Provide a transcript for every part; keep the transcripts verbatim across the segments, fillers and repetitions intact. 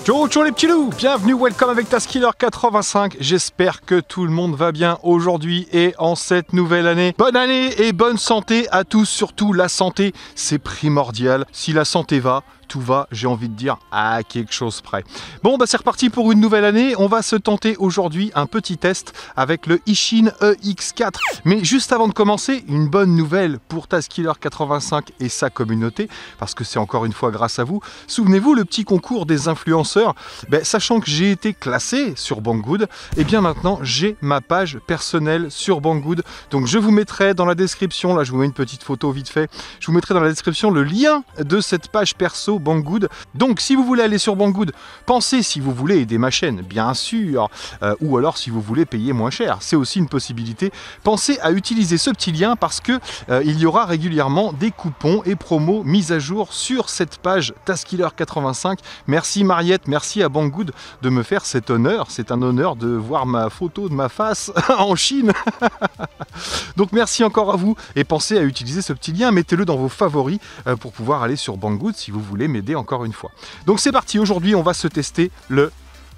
Ciao ciao les petits loups, bienvenue, welcome avec Taskiller quatre-vingt-cinq, j'espère que tout le monde va bien aujourd'hui et en cette nouvelle année. Bonne année et bonne santé à tous, surtout la santé, c'est primordial. Si la santé va, tout va, j'ai envie de dire, à quelque chose près. Bon, bah c'est reparti pour une nouvelle année. On va se tenter aujourd'hui un petit test avec le Ishin E X quatre. Mais juste avant de commencer, une bonne nouvelle pour Taskiller quatre-vingt-cinq et sa communauté, parce que c'est encore une fois grâce à vous. Souvenez-vous, le petit concours des influenceurs, ben, sachant que j'ai été classé sur Banggood, et bien maintenant j'ai ma page personnelle sur Banggood. Donc je vous mettrai dans la description, là je vous mets une petite photo vite fait, je vous mettrai dans la description le lien de cette page perso Banggood. Donc si vous voulez aller sur Banggood, pensez si vous voulez aider ma chaîne, bien sûr, euh, ou alors si vous voulez payer moins cher, c'est aussi une possibilité. Pensez à utiliser ce petit lien parce que euh, il y aura régulièrement des coupons et promos mis à jour sur cette page Taskiller quatre-vingt-cinq. Merci Mariette, merci à Banggood de me faire cet honneur. C'est un honneur de voir ma photo de ma face en Chine. Donc merci encore à vous et pensez à utiliser ce petit lien, mettez-le dans vos favoris euh, pour pouvoir aller sur Banggood si vous voulez m'aider encore une fois. Donc c'est parti, aujourd'hui on va se tester le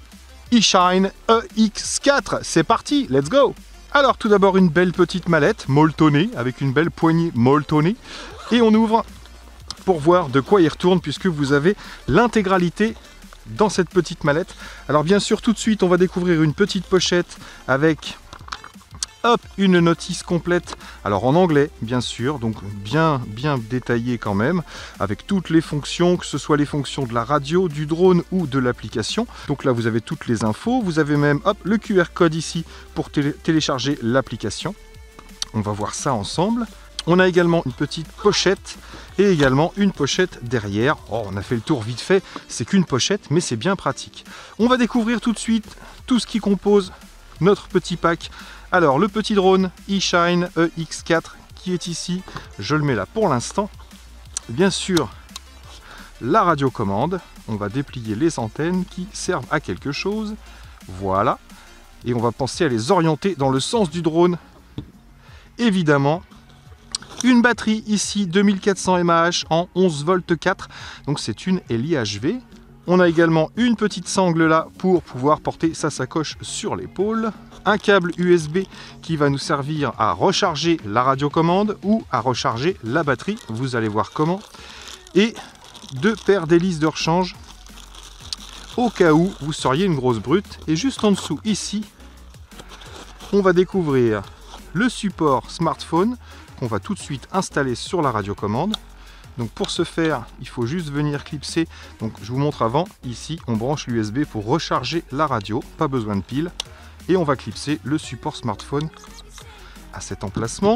Ishin E X quatre. C'est parti, let's go. Alors tout d'abord une belle petite mallette molletonnée avec une belle poignée molletonnée et on ouvre pour voir de quoi il retourne puisque vous avez l'intégralité dans cette petite mallette. Alors bien sûr tout de suite on va découvrir une petite pochette avec hop, une notice complète, alors en anglais bien sûr, donc bien bien détaillée quand même, avec toutes les fonctions, que ce soit les fonctions de la radio, du drone ou de l'application. Donc là vous avez toutes les infos, vous avez même hop, le Q R code ici pour télé télécharger l'application. On va voir ça ensemble. On a également une petite pochette et également une pochette derrière. Oh, on a fait le tour vite fait, c'est qu'une pochette mais c'est bien pratique. On va découvrir tout de suite tout ce qui compose notre petit pack. Alors le petit drone Ishin E X quatre qui est ici, je le mets là pour l'instant. Bien sûr la radiocommande, on va déplier les antennes qui servent à quelque chose, voilà. Et on va penser à les orienter dans le sens du drone. Évidemment, une batterie ici deux mille quatre cents milliampères en onze volts quatre, donc c'est une L I H V. On a également une petite sangle là pour pouvoir porter sa sacoche sur l'épaule. Un câble U S B qui va nous servir à recharger la radiocommande ou à recharger la batterie, vous allez voir comment. Et deux paires d'hélices de rechange au cas où vous seriez une grosse brute. Et juste en dessous ici, on va découvrir le support smartphone qu'on va tout de suite installer sur la radiocommande. Donc pour ce faire, il faut juste venir clipser. Donc je vous montre avant, ici on branche l'U S B pour recharger la radio, pas besoin de pile. Et on va clipser le support smartphone à cet emplacement.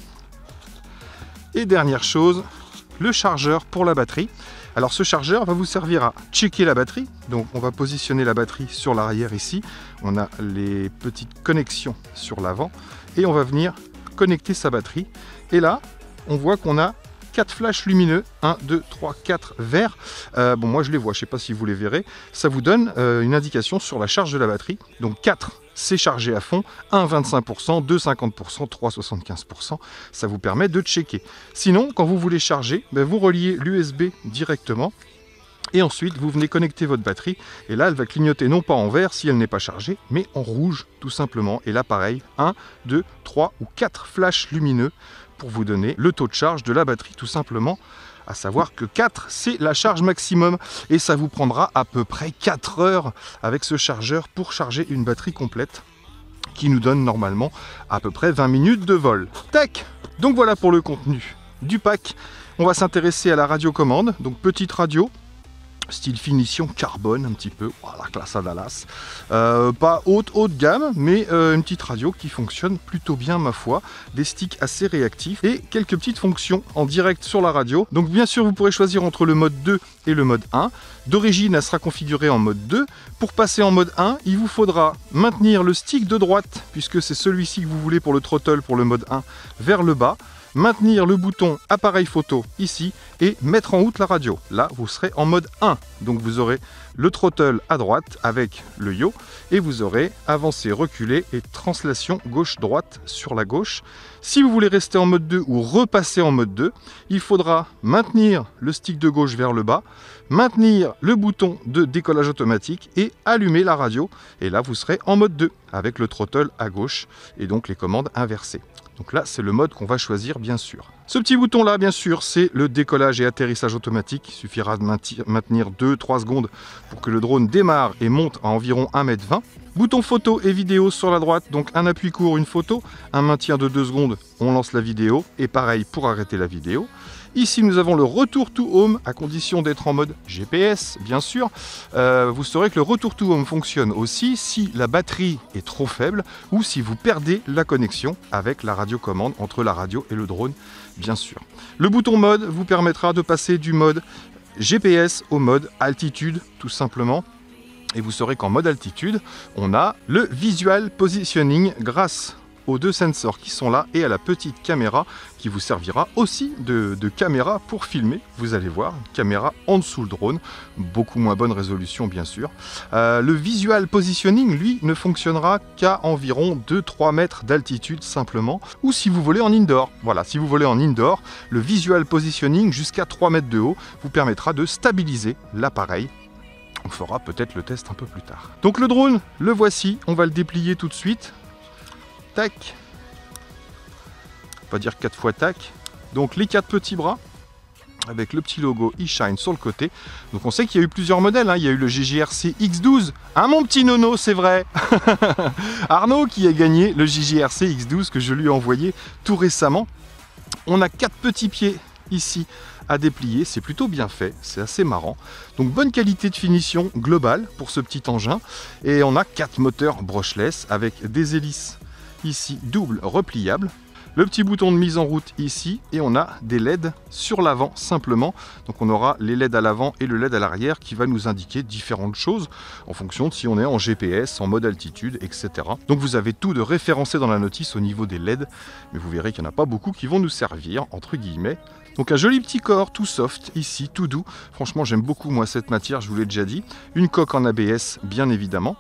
Et dernière chose, le chargeur pour la batterie. Alors ce chargeur va vous servir à checker la batterie. Donc on va positionner la batterie sur l'arrière ici. On a les petites connexions sur l'avant. Et on va venir connecter sa batterie. Et là, on voit qu'on a quatre flashs lumineux, un, deux, trois, quatre verts. Euh, bon, moi je les vois, je ne sais pas si vous les verrez. Ça vous donne euh, une indication sur la charge de la batterie. Donc quatre, c'est chargé à fond, un vingt-cinq pour cent, deux cinquante pour cent, trois soixante-quinze pour cent. Ça vous permet de checker. Sinon, quand vous voulez charger, ben, vous reliez l'U S B directement. Et ensuite, vous venez connecter votre batterie. Et là, elle va clignoter non pas en vert si elle n'est pas chargée, mais en rouge, tout simplement. Et là, pareil, un, deux, trois ou quatre flashs lumineux pour vous donner le taux de charge de la batterie, tout simplement. À savoir que quatre, c'est la charge maximum. Et ça vous prendra à peu près quatre heures avec ce chargeur pour charger une batterie complète, qui nous donne normalement à peu près vingt minutes de vol. Tac! Donc voilà pour le contenu du pack. On va s'intéresser à la radiocommande. Donc petite radio, style finition carbone un petit peu, voilà, classe à Dallas. Euh, pas haute haute gamme, mais euh, une petite radio qui fonctionne plutôt bien ma foi. Des sticks assez réactifs et quelques petites fonctions en direct sur la radio. Donc bien sûr vous pourrez choisir entre le mode deux et le mode un. D'origine elle sera configurée en mode deux. Pour passer en mode un, il vous faudra maintenir le stick de droite, puisque c'est celui-ci que vous voulez pour le throttle pour le mode un, vers le bas. Maintenir le bouton appareil photo ici et mettre en route la radio. Là, vous serez en mode un. Donc vous aurez le throttle à droite avec le yo et vous aurez avancé, reculé et translation gauche-droite sur la gauche. Si vous voulez rester en mode deux ou repasser en mode deux, il faudra maintenir le stick de gauche vers le bas, maintenir le bouton de décollage automatique et allumer la radio. Et là, vous serez en mode deux avec le throttle à gauche et donc les commandes inversées. Donc là, c'est le mode qu'on va choisir, bien sûr. Ce petit bouton-là, bien sûr, c'est le décollage et atterrissage automatique. Il suffira de maintenir deux trois secondes pour que le drone démarre et monte à environ un mètre vingt. Bouton photo et vidéo sur la droite, donc un appui court, une photo, un maintien de deux secondes, on lance la vidéo, et pareil pour arrêter la vidéo. Ici, nous avons le retour to home, à condition d'être en mode G P S, bien sûr. Euh, vous saurez que le retour to home fonctionne aussi si la batterie est trop faible ou si vous perdez la connexion avec la radiocommande entre la radio et le drone, bien sûr. Le bouton mode vous permettra de passer du mode G P S au mode altitude, tout simplement. Et vous saurez qu'en mode altitude, on a le visual positioning grâce aux deux sensors qui sont là et à la petite caméra qui vous servira aussi de, de caméra pour filmer. Vous allez voir, une caméra en dessous le drone, beaucoup moins bonne résolution bien sûr. Euh, le visual positioning, lui, ne fonctionnera qu'à environ deux trois mètres d'altitude simplement, ou si vous volez en indoor. Voilà, si vous volez en indoor, le visual positioning jusqu'à trois mètres de haut vous permettra de stabiliser l'appareil. On fera peut-être le test un peu plus tard. Donc le drone, le voici, on va le déplier tout de suite. Tac, on va dire quatre fois tac. Donc les quatre petits bras avec le petit logo eShine sur le côté. Donc on sait qu'il y a eu plusieurs modèles, hein. Il y a eu le G J R C X douze, hein, mon petit nono, c'est vrai. Arnaud qui a gagné le G J R C X douze que je lui ai envoyé tout récemment. On a quatre petits pieds ici à déplier, c'est plutôt bien fait, c'est assez marrant. Donc bonne qualité de finition globale pour ce petit engin. Et on a quatre moteurs brushless avec des hélices ici double repliable, le petit bouton de mise en route ici, et on a des L E D sur l'avant simplement. Donc on aura les L E D à l'avant et le L E D à l'arrière qui va nous indiquer différentes choses en fonction de si on est en G P S, en mode altitude, et cetera. Donc vous avez tout de référencé dans la notice au niveau des L E D, mais vous verrez qu'il n'y en a pas beaucoup qui vont nous servir, entre guillemets. Donc un joli petit corps tout soft ici, tout doux. Franchement j'aime beaucoup moi cette matière, je vous l'ai déjà dit. Une coque en A B S bien évidemment.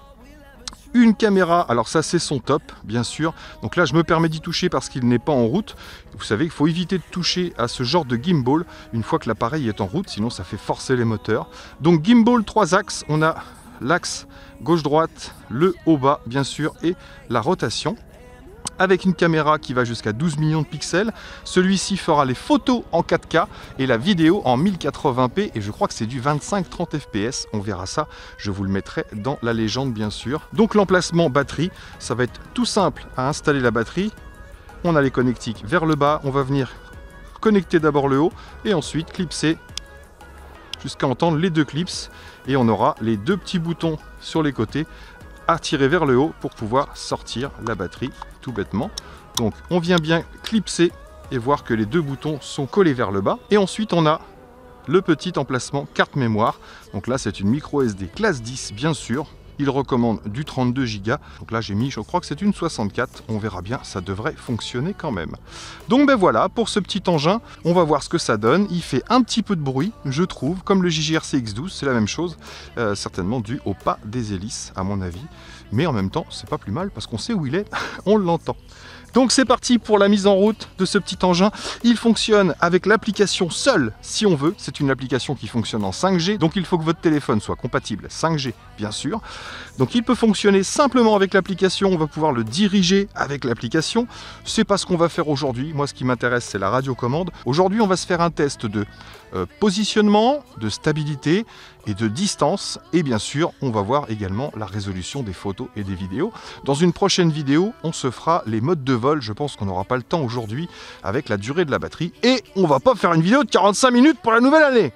Une caméra, alors ça c'est son top bien sûr, donc là je me permets d'y toucher parce qu'il n'est pas en route. Vous savez qu'il faut éviter de toucher à ce genre de gimbal une fois que l'appareil est en route, sinon ça fait forcer les moteurs. Donc gimbal trois axes, on a l'axe gauche-droite, le haut-bas bien sûr et la rotation. Avec une caméra qui va jusqu'à douze millions de pixels. Celui-ci fera les photos en quatre K et la vidéo en mille quatre-vingts p et je crois que c'est du vingt-cinq à trente F P S. On verra ça, je vous le mettrai dans la légende bien sûr. Donc l'emplacement batterie, ça va être tout simple à installer la batterie. On a les connectiques vers le bas, on va venir connecter d'abord le haut et ensuite clipser jusqu'à entendre les deux clips et on aura les deux petits boutons sur les côtés à tirer vers le haut pour pouvoir sortir la batterie tout bêtement. Donc on vient bien clipser et voir que les deux boutons sont collés vers le bas. Et ensuite on a le petit emplacement carte mémoire. Donc là c'est une micro S D classe dix bien sûr. Il recommande du trente-deux giga. Donc là j'ai mis, je crois que c'est une soixante-quatre. On verra bien, ça devrait fonctionner quand même. Donc ben voilà, pour ce petit engin, on va voir ce que ça donne. Il fait un petit peu de bruit, je trouve, comme le G J R C X douze, c'est la même chose. Euh, certainement dû au pas des hélices, à mon avis. Mais en même temps, c'est pas plus mal parce qu'on sait où il est, on l'entend. Donc c'est parti pour la mise en route de ce petit engin. Il fonctionne avec l'application seule si on veut. C'est une application qui fonctionne en cinq G, donc il faut que votre téléphone soit compatible cinq G bien sûr. Donc il peut fonctionner simplement avec l'application, on va pouvoir le diriger avec l'application. C'est pas ce qu'on va faire aujourd'hui. Moi ce qui m'intéresse c'est la radiocommande. Aujourd'hui on va se faire un test de euh, positionnement, de stabilité et de distance. Et bien sûr on va voir également la résolution des photos et des vidéos. Dans une prochaine vidéo on se fera les modes de vol. Je pense qu'on n'aura pas le temps aujourd'hui avec la durée de la batterie. Et on va pas faire une vidéo de quarante-cinq minutes pour la nouvelle année.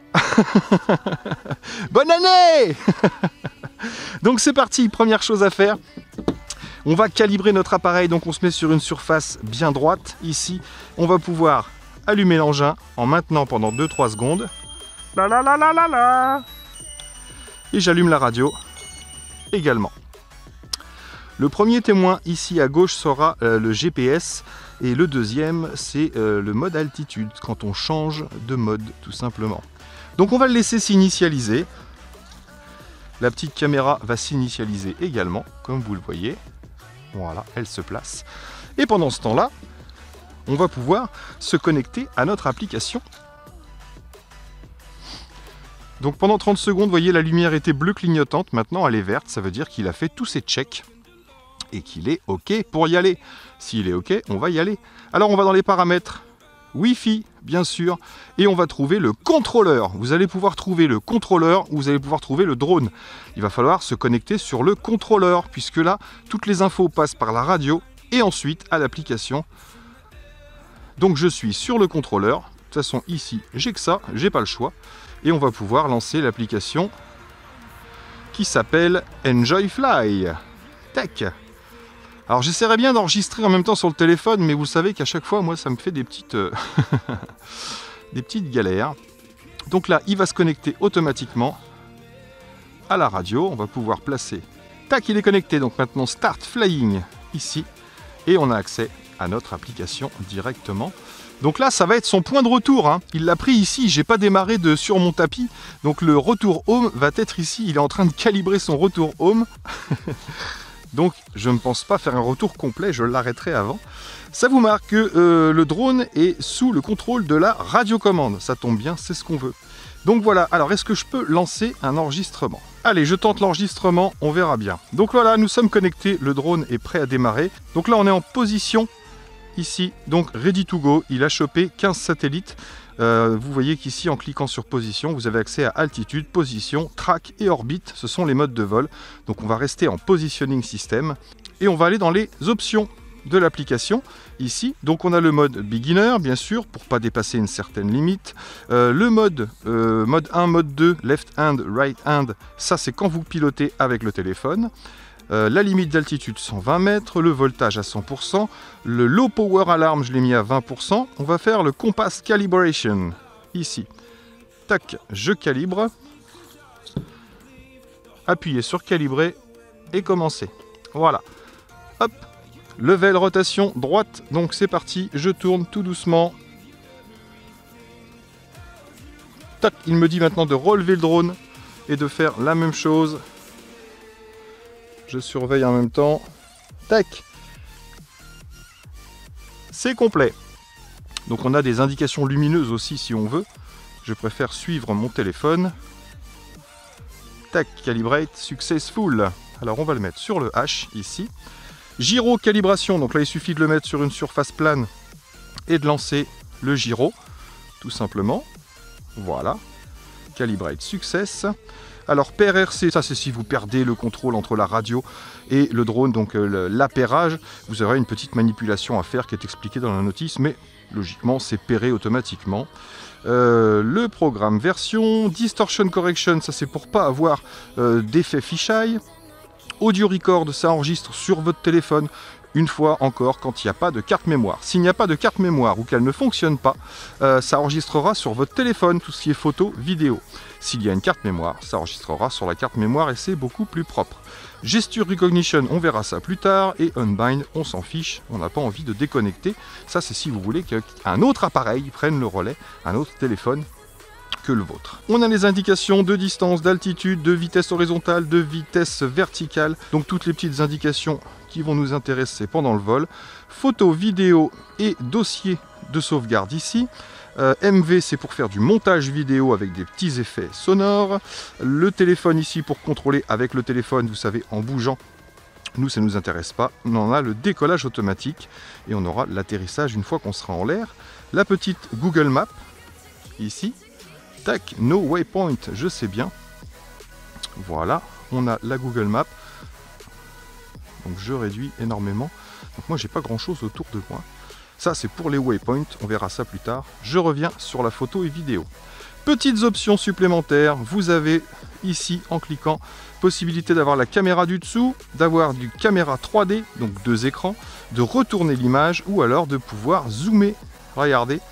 Bonne année. Donc c'est parti, première chose à faire. On va calibrer notre appareil, donc on se met sur une surface bien droite ici. On va pouvoir allumer l'engin en maintenant pendant deux trois secondes. La la la la la la. Et j'allume la radio également. Le premier témoin ici à gauche sera euh, le G P S et le deuxième c'est euh, le mode altitude quand on change de mode tout simplement. Donc on va le laisser s'initialiser. La petite caméra va s'initialiser également comme vous le voyez. Voilà, elle se place. Et pendant ce temps-là, on va pouvoir se connecter à notre application. Donc pendant trente secondes, vous voyez, la lumière était bleue clignotante, maintenant elle est verte, ça veut dire qu'il a fait tous ses checks et qu'il est OK pour y aller. S'il est OK, on va y aller. Alors on va dans les paramètres, Wi-Fi bien sûr, et on va trouver le contrôleur. Vous allez pouvoir trouver le contrôleur, ou vous allez pouvoir trouver le drone. Il va falloir se connecter sur le contrôleur, puisque là, toutes les infos passent par la radio et ensuite à l'application. Donc je suis sur le contrôleur. De toute façon ici, j'ai que ça, j'ai pas le choix. Et on va pouvoir lancer l'application qui s'appelle Enjoy Fly. Tac. Alors j'essaierai bien d'enregistrer en même temps sur le téléphone, mais vous savez qu'à chaque fois, moi, ça me fait des petites, euh, des petites galères. Donc là, il va se connecter automatiquement à la radio. On va pouvoir placer... Tac, il est connecté. Donc maintenant, Start Flying ici. Et on a accès à notre application directement. Donc là, ça va être son point de retour, hein. Il l'a pris ici, j'ai pas démarré de sur mon tapis. Donc le retour home va être ici. Il est en train de calibrer son retour home. Donc je ne pense pas faire un retour complet, je l'arrêterai avant. Ça vous marque que euh, le drone est sous le contrôle de la radiocommande. Ça tombe bien, c'est ce qu'on veut. Donc voilà, alors est-ce que je peux lancer un enregistrement? Allez, je tente l'enregistrement, on verra bien. Donc voilà, nous sommes connectés, le drone est prêt à démarrer. Donc là, on est en position ici, donc ready to go. Il a chopé quinze satellites. Euh, vous voyez qu'ici, en cliquant sur position, vous avez accès à altitude, position, track et orbite. Ce sont les modes de vol. Donc on va rester en positioning system et on va aller dans les options de l'application ici. Donc on a le mode beginner, bien sûr, pour pas dépasser une certaine limite. Euh, le mode, euh, mode un, mode deux, left hand, right hand, ça c'est quand vous pilotez avec le téléphone. Euh, la limite d'altitude cent vingt mètres, le voltage à cent pour cent, le low power alarm je l'ai mis à vingt pour cent. On va faire le compass calibration ici. Tac, je calibre. Appuyez sur calibrer et commencer. Voilà. Hop. Level rotation droite. Donc c'est parti. Je tourne tout doucement. Tac. Il me dit maintenant de relever le drone et de faire la même chose. Je surveille en même temps. Tac. C'est complet. Donc on a des indications lumineuses aussi si on veut. Je préfère suivre mon téléphone. Tac, calibrate, successful. Alors on va le mettre sur le H ici. Gyro calibration, donc là il suffit de le mettre sur une surface plane et de lancer le gyro, tout simplement. Voilà. Calibrate success. Alors P R R C, ça c'est si vous perdez le contrôle entre la radio et le drone, donc euh, l'appairage, vous aurez une petite manipulation à faire qui est expliquée dans la notice, mais logiquement c'est pairé automatiquement. Euh, le programme version, distortion correction, ça c'est pour pas avoir euh, d'effet fisheye. Audio record, ça enregistre sur votre téléphone. Une fois encore, quand il n'y a pas de carte mémoire. S'il n'y a pas de carte mémoire ou qu'elle ne fonctionne pas, euh, ça enregistrera sur votre téléphone tout ce qui est photo, vidéo. S'il y a une carte mémoire, ça enregistrera sur la carte mémoire et c'est beaucoup plus propre. Gesture recognition, on verra ça plus tard. Et unbind, on s'en fiche, on n'a pas envie de déconnecter. Ça, c'est si vous voulez qu'un autre appareil prenne le relais, un autre téléphone que le vôtre. On a les indications de distance, d'altitude, de vitesse horizontale, de vitesse verticale. Donc toutes les petites indications qui vont nous intéresser pendant le vol. Photo, vidéo et dossier de sauvegarde ici. Euh, M V, c'est pour faire du montage vidéo avec des petits effets sonores. Le téléphone ici pour contrôler avec le téléphone, vous savez, en bougeant. Nous, ça ne nous intéresse pas. On en a le décollage automatique et on aura l'atterrissage une fois qu'on sera en l'air. La petite Google Maps ici. Tac, no waypoint, je sais bien. Voilà, on a la Google Maps. Donc je réduis énormément. Donc moi j'ai pas grand chose autour de moi. Ça c'est pour les waypoints, on verra ça plus tard. Je reviens sur la photo et vidéo. Petites options supplémentaires, vous avez ici en cliquant possibilité d'avoir la caméra du dessous, d'avoir du caméra trois D, donc deux écrans, de retourner l'image ou alors de pouvoir zoomer. Regardez.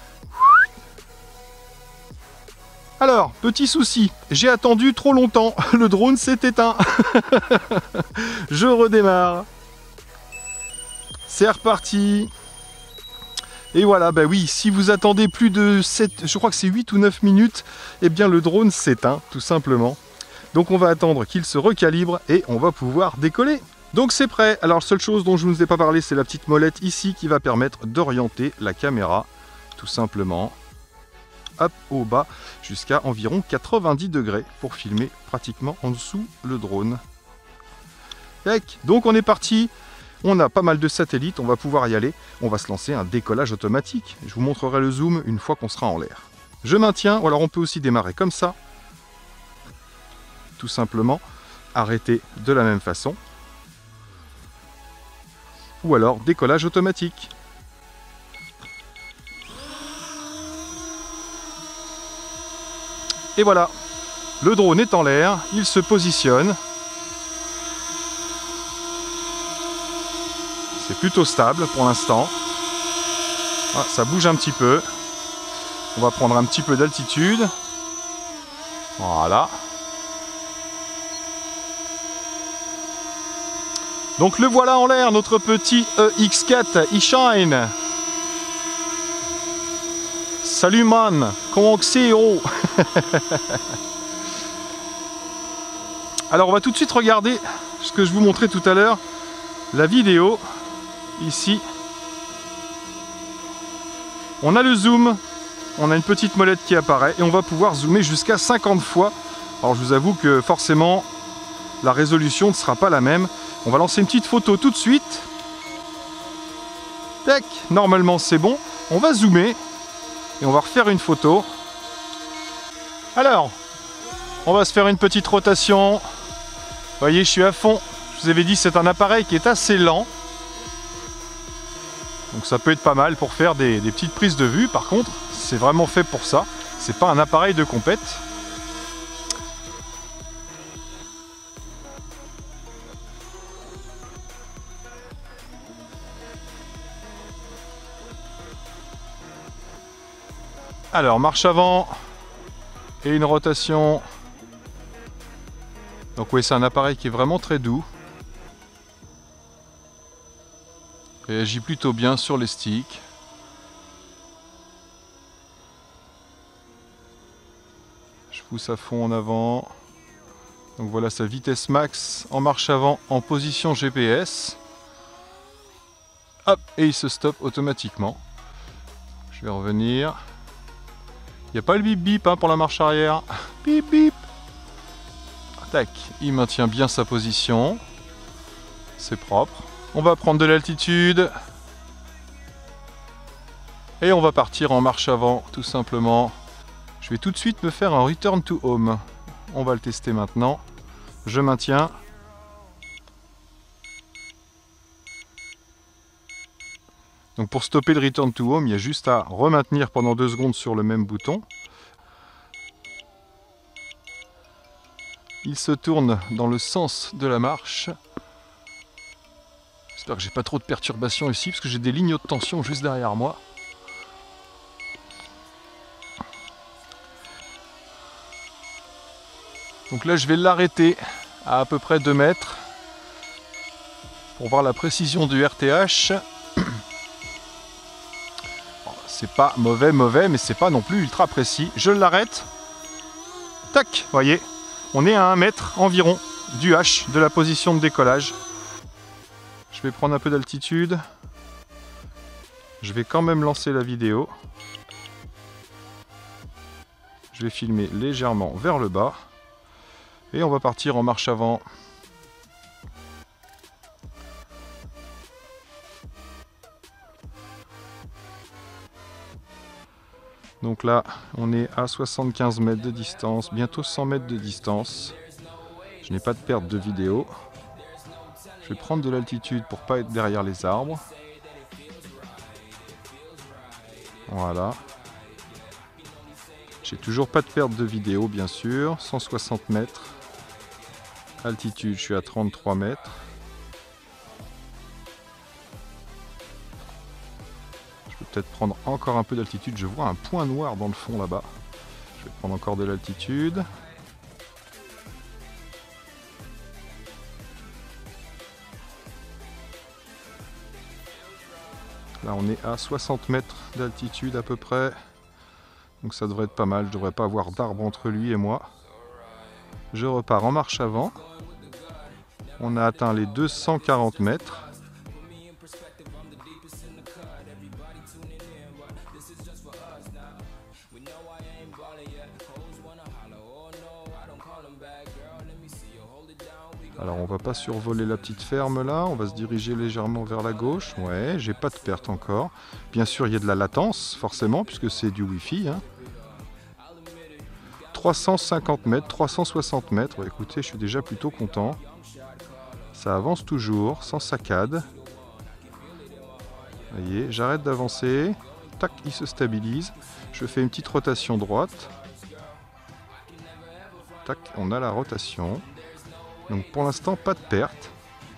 Alors, petit souci, j'ai attendu trop longtemps, le drone s'est éteint. Je redémarre. C'est reparti. Et voilà, bah oui, si vous attendez plus de sept, je crois que c'est huit ou neuf minutes, eh bien le drone s'éteint, tout simplement. Donc on va attendre qu'il se recalibre et on va pouvoir décoller. Donc c'est prêt. Alors la seule chose dont je ne vous ai pas parlé, c'est la petite molette ici qui va permettre d'orienter la caméra, tout simplement, hop, au bas, jusqu'à environ quatre-vingt-dix degrés pour filmer pratiquement en dessous le drone. Tac. Donc on est parti. On a pas mal de satellites, on va pouvoir y aller. On va se lancer un décollage automatique. Je vous montrerai le zoom une fois qu'on sera en l'air. Je maintiens, ou alors on peut aussi démarrer comme ça. Tout simplement, arrêter de la même façon. Ou alors décollage automatique. Et voilà, le drone est en l'air, il se positionne. C'est plutôt stable pour l'instant. Ah, ça bouge un petit peu. On va prendre un petit peu d'altitude. Voilà. Donc le voilà en l'air, notre petit E X quatre e-Shine. Salut man, comment c'est oh. Alors on va tout de suite regarder ce que je vous montrais tout à l'heure. La vidéo. Ici, on a le zoom, on a une petite molette qui apparaît et on va pouvoir zoomer jusqu'à cinquante fois. Alors je vous avoue que forcément la résolution ne sera pas la même. On va lancer une petite photo tout de suite. Tac, normalement c'est bon. On va zoomer et on va refaire une photo. Alors, on va se faire une petite rotation. Vous voyez, je suis à fond. Je vous avais dit, c'est un appareil qui est assez lent. Donc ça peut être pas mal pour faire des, des petites prises de vue. Par contre, c'est vraiment fait pour ça. C'est pas un appareil de compète. Alors, marche avant et une rotation. Donc oui, c'est un appareil qui est vraiment très doux. Réagit plutôt bien sur les sticks. Je pousse à fond en avant. Donc voilà sa vitesse max en marche avant en position G P S. Hop, et il se stoppe automatiquement. Je vais revenir. Il n'y a pas le bip bip hein, pour la marche arrière. Bip bip. Tac, il maintient bien sa position. C'est propre. On va prendre de l'altitude. Et on va partir en marche avant, tout simplement. Je vais tout de suite me faire un return to home. On va le tester maintenant. Je maintiens. Donc pour stopper le return to home, il y a juste à remaintenir pendant deux secondes sur le même bouton. Il se tourne dans le sens de la marche. J'espère que j'ai pas trop de perturbations ici parce que j'ai des lignes de tension juste derrière moi. Donc là je vais l'arrêter à à peu près deux mètres pour voir la précision du R T H. C'est pas mauvais mauvais mais c'est pas non plus ultra précis. Je l'arrête. Tac, voyez, on est à un mètre environ du H de la position de décollage. Je vais prendre un peu d'altitude. Je vais quand même lancer la vidéo. Je vais filmer légèrement vers le bas. Et on va partir en marche avant. Donc là, on est à soixante-quinze mètres de distance, bientôt cent mètres de distance. Je n'ai pas de perte de vidéo. Je vais prendre de l'altitude pour pas être derrière les arbres. Voilà. J'ai toujours pas de perte de vidéo, bien sûr. cent soixante mètres. Altitude, je suis à trente-trois mètres. Je peux peut-être prendre encore un peu d'altitude. Je vois un point noir dans le fond là-bas. Je vais prendre encore de l'altitude. Là on est à soixante mètres d'altitude à peu près. Donc ça devrait être pas mal. Je devrais pas avoir d'arbre entre lui et moi. Je repars en marche avant. On a atteint les deux cent quarante mètres. Alors on va pas survoler la petite ferme là, on va se diriger légèrement vers la gauche. Ouais, j'ai pas de perte encore. Bien sûr il y a de la latence forcément puisque c'est du Wi-Fi. Hein. trois cent cinquante mètres, trois cent soixante mètres. Ouais, écoutez, je suis déjà plutôt content. Ça avance toujours, sans saccade. Vous voyez, j'arrête d'avancer. Tac, il se stabilise. Je fais une petite rotation droite. Tac, on a la rotation. Donc pour l'instant, pas de perte.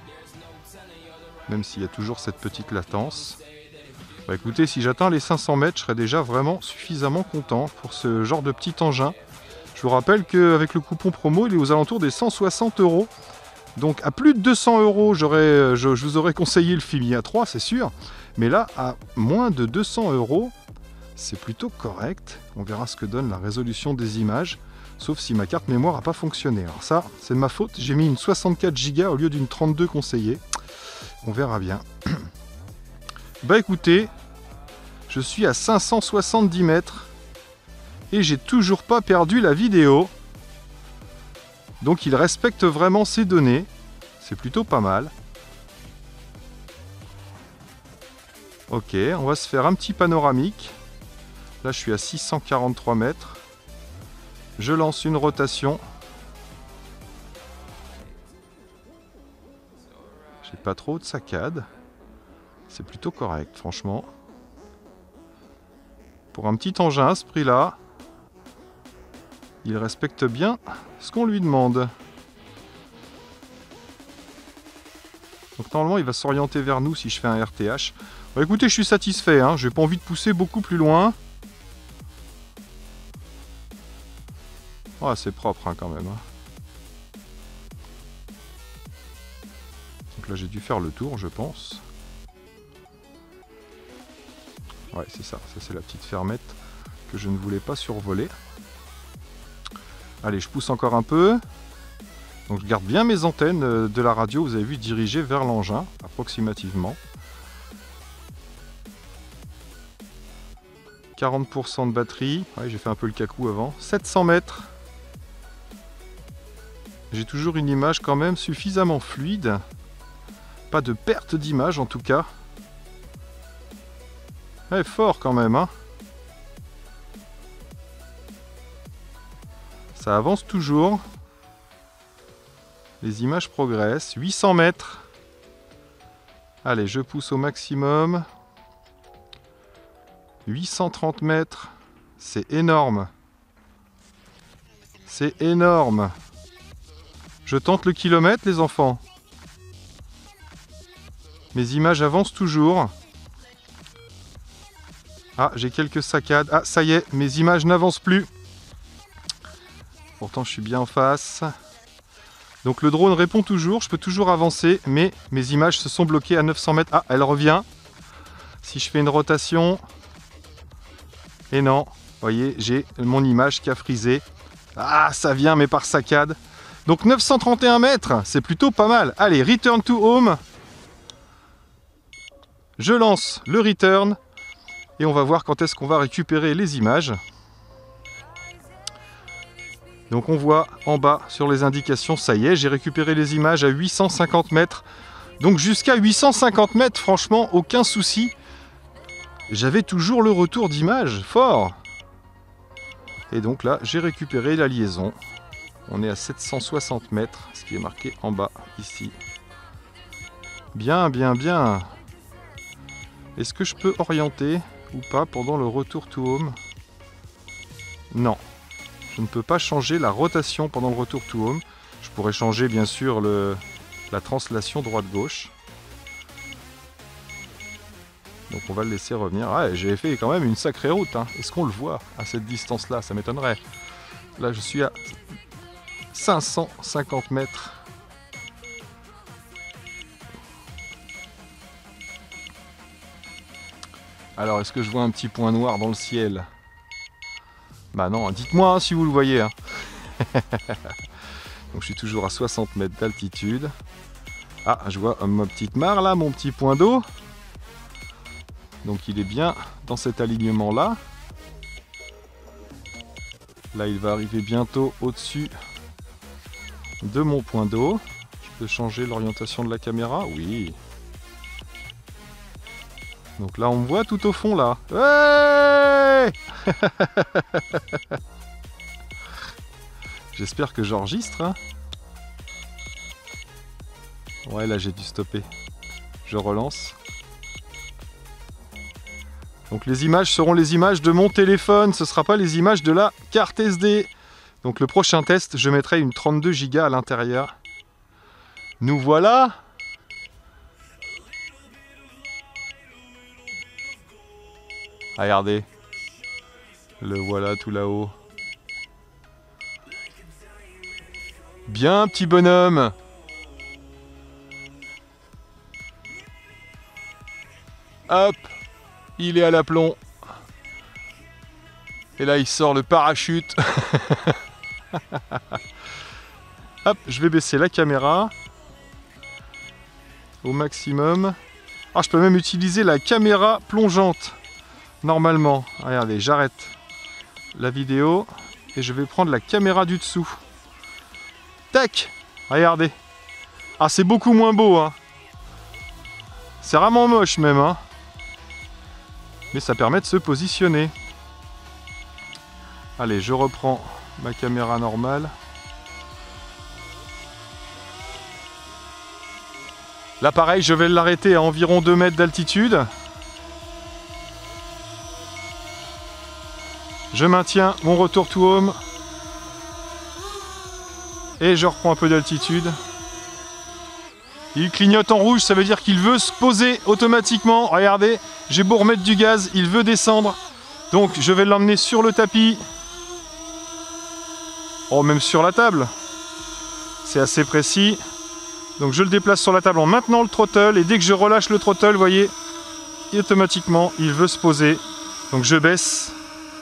Même s'il y a toujours cette petite latence. Bah écoutez, si j'atteins les cinq cents mètres, je serai déjà vraiment suffisamment content pour ce genre de petit engin. Je vous rappelle qu'avec le coupon promo, il est aux alentours des cent soixante euros. Donc à plus de deux cents euros, je, je vous aurais conseillé le Filmia trois, c'est sûr. Mais là, à moins de deux cents euros, c'est plutôt correct. On verra ce que donne la résolution des images. Sauf si ma carte mémoire n'a pas fonctionné. Alors ça, c'est de ma faute. J'ai mis une soixante-quatre giga au lieu d'une trente-deux conseillée. On verra bien. Bah écoutez, je suis à cinq cent soixante-dix mètres. Et j'ai toujours pas perdu la vidéo. Donc il respecte vraiment ses données. C'est plutôt pas mal. Ok, on va se faire un petit panoramique. Là, je suis à six cent quarante-trois mètres. Je lance une rotation. J'ai pas trop de saccade. C'est plutôt correct, franchement. Pour un petit engin à ce prix-là, il respecte bien ce qu'on lui demande. Donc normalement, il va s'orienter vers nous si je fais un R T H. Bon, écoutez, je suis satisfait. Hein. J'ai pas envie de pousser beaucoup plus loin. Oh, c'est propre hein, quand même. Hein. Donc là, j'ai dû faire le tour, je pense. Ouais, c'est ça. Ça, c'est la petite fermette que je ne voulais pas survoler. Allez, je pousse encore un peu. Donc, je garde bien mes antennes de la radio, vous avez vu, dirigées vers l'engin, approximativement. quarante pour cent de batterie. Ouais, j'ai fait un peu le cacou avant. sept cents mètres. J'ai toujours une image quand même suffisamment fluide. Pas de perte d'image en tout cas. Ouais, fort quand même, hein. Ça avance toujours. Les images progressent. huit cents mètres. Allez, je pousse au maximum. huit cent trente mètres. C'est énorme. C'est énorme. Je tente le kilomètre, les enfants. Mes images avancent toujours. Ah, j'ai quelques saccades. Ah, ça y est, mes images n'avancent plus. Pourtant, je suis bien en face. Donc le drone répond toujours, je peux toujours avancer, mais mes images se sont bloquées à neuf cents mètres. Ah, elle revient. Si je fais une rotation... Et non, vous voyez, j'ai mon image qui a frisé. Ah, ça vient, mais par saccade. Donc neuf cent trente et un mètres, c'est plutôt pas mal. Allez, return to home. Je lance le return. Et on va voir quand est-ce qu'on va récupérer les images. Donc on voit en bas sur les indications, ça y est, j'ai récupéré les images à huit cent cinquante mètres. Donc jusqu'à huit cent cinquante mètres, franchement, aucun souci. J'avais toujours le retour d'image, fort. Et donc là, j'ai récupéré la liaison. On est à sept cent soixante mètres, ce qui est marqué en bas, ici. Bien, bien, bien. Est-ce que je peux orienter ou pas pendant le retour to home? Non. Je ne peux pas changer la rotation pendant le retour to home. Je pourrais changer bien sûr le, la translation droite-gauche. Donc on va le laisser revenir. Ah, j'ai fait quand même une sacrée route. Hein. Est-ce qu'on le voit à cette distance-là? Ça m'étonnerait. Là, je suis à cinq cent cinquante mètres. Alors, est-ce que je vois un petit point noir dans le ciel? Bah non, dites-moi hein, si vous le voyez. Hein. Donc je suis toujours à soixante mètres d'altitude. Ah, je vois ma petite mare là, mon petit point d'eau. Donc il est bien dans cet alignement là. Là il va arriver bientôt au-dessus de mon point d'eau. Je peux changer l'orientation de la caméra? Oui. Donc là on me voit tout au fond là. Ouais. J'espère que j'enregistre. Hein. Ouais, là j'ai dû stopper. Je relance. Donc les images seront les images de mon téléphone, ce ne sera pas les images de la carte S D. Donc le prochain test, je mettrai une trente-deux giga à l'intérieur. Nous voilà. Regardez. Le voilà tout là-haut. Bien, petit bonhomme. Hop, il est à l'aplomb. Et là, il sort le parachute. Hop, je vais baisser la caméra au maximum. Ah, je peux même utiliser la caméra plongeante. Normalement, regardez, j'arrête la vidéo et je vais prendre la caméra du dessous. Tac, regardez. Ah, c'est beaucoup moins beau, hein. C'est vraiment moche même, hein. Mais ça permet de se positionner. Allez, je reprends ma caméra normale. Là, pareil, je vais l'arrêter à environ deux mètres d'altitude. Je maintiens mon retour to home. Et je reprends un peu d'altitude. Il clignote en rouge, ça veut dire qu'il veut se poser automatiquement. Regardez, j'ai beau remettre du gaz, il veut descendre. Donc je vais l'emmener sur le tapis. Oh, même sur la table. C'est assez précis. Donc je le déplace sur la table en maintenant le throttle. Et dès que je relâche le throttle, vous voyez, automatiquement, il veut se poser. Donc je baisse.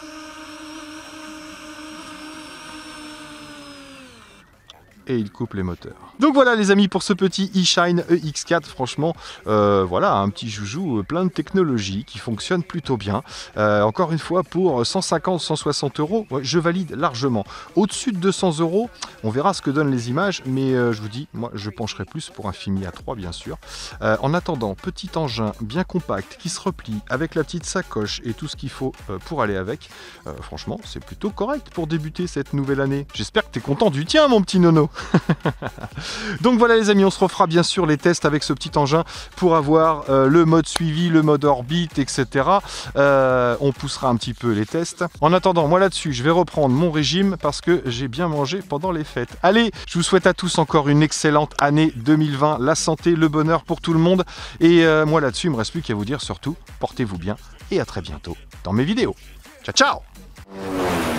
Et il coupe les moteurs. Donc voilà les amis pour ce petit eShine E X quatre, franchement euh, voilà un petit joujou plein de technologie qui fonctionne plutôt bien. Euh, encore une fois pour cent cinquante à cent soixante euros, ouais, je valide largement. Au-dessus de deux cents euros, on verra ce que donnent les images, mais euh, je vous dis, moi je pencherai plus pour un Fimi A trois bien sûr. Euh, en attendant, petit engin bien compact qui se replie avec la petite sacoche et tout ce qu'il faut euh, pour aller avec. Euh, franchement c'est plutôt correct pour débuter cette nouvelle année. J'espère que tu es content du tien mon petit nono. Donc voilà les amis, on se refera bien sûr les tests avec ce petit engin pour avoir euh, le mode suivi, le mode orbite, et cetera. Euh, on poussera un petit peu les tests. En attendant, moi là-dessus, je vais reprendre mon régime parce que j'ai bien mangé pendant les fêtes. Allez, je vous souhaite à tous encore une excellente année deux mille vingt, la santé, le bonheur pour tout le monde. Et euh, moi là-dessus, il me reste plus qu'à vous dire surtout, portez-vous bien et à très bientôt dans mes vidéos. Ciao, ciao!